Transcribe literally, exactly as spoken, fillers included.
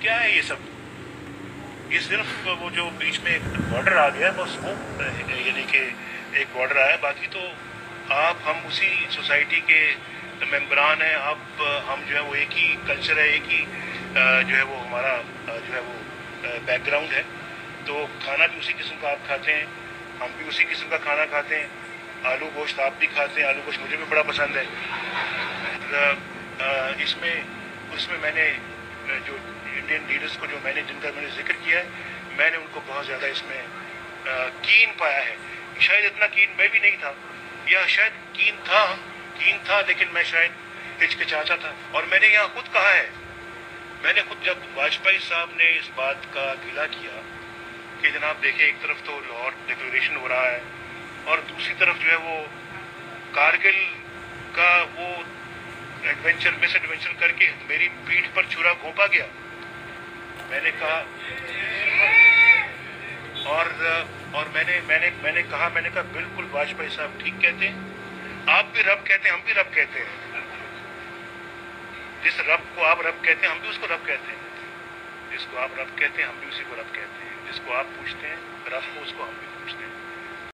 क्या है ये सब? ये सिर्फ वो जो बीच में एक बॉर्डर आ गया है बस वो, यानी कि एक बॉर्डर आया, बाकी तो आप हम उसी सोसाइटी के मेम्बरान हैं। आप हम जो है वो एक ही कल्चर है, एक ही जो है वो हमारा जो है वो बैकग्राउंड है। तो खाना भी उसी किस्म का आप खाते हैं, हम भी उसी किस्म का खाना खाते हैं। आलू गोश्त आप भी खाते हैं, आलू गोश्त मुझे भी बड़ा पसंद है। इसमें उसमें मैंने जो इंडियन लीडर्स को जो मैंने जिनका मैंने जिक्र किया है, मैंने उनको बहुत ज़्यादा इसमें कीन पाया है। शायद इतना कीन मैं भी नहीं था, या शायद कीन था कीन था लेकिन मैं शायद हिचकिचाता था। और मैंने यहाँ खुद कहा है, मैंने खुद जब वाजपेयी साहब ने इस बात का गिला किया कि जनाब देखिए, एक तरफ तो लाहौर डिक्लेरेशन हो रहा है और दूसरी तरफ जो है वो कारगिल का वो एडवेंचर मिस एडवेंचर करके मेरी पीठ पर छुरा घोंपा गया। मैंने कहा और और मैंने मैंने मैंने कहा मैंने कहा बिल्कुल वाजपेयी साहब ठीक कहते हैं, आप भी रब कहते हैं, हम भी रब कहते हैं। जिस रब को आप रब कहते हैं हम भी उसको रब कहते हैं, जिसको आप रब कहते हैं हम भी उसी को रब कहते हैं, जिसको आप पूछते हैं रब को उसको हम भी पूछते हैं।